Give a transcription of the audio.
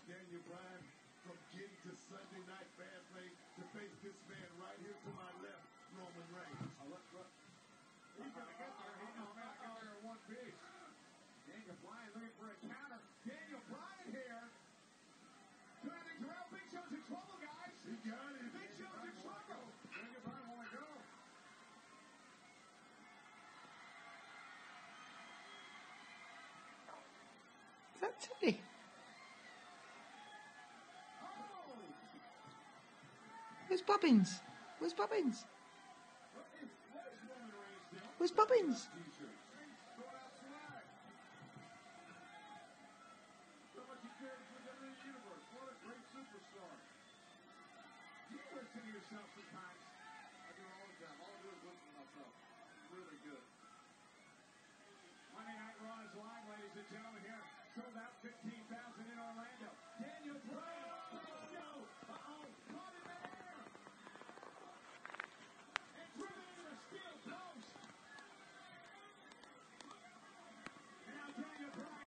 Daniel Bryan from getting to Sunday Night Fastlane to face this man right here to my left, Roman Reigns. Look. He's going to get there. He's going to get there in one piece. Daniel Bryan looking for a counter. Daniel Bryan here. Turning around. Big Show's in trouble, guys. He got it. Big Show's in trouble. Daniel Bryan won't let go. Is that Teddy? Where's Bobbins? Where's Bobbins? Where's Bobbins? Yourself sometimes. I do it all the time. All I do is listen to myself. Really good. Monday Night Raw is live, ladies and gentlemen, here. Sold out 15,000 in Orlando.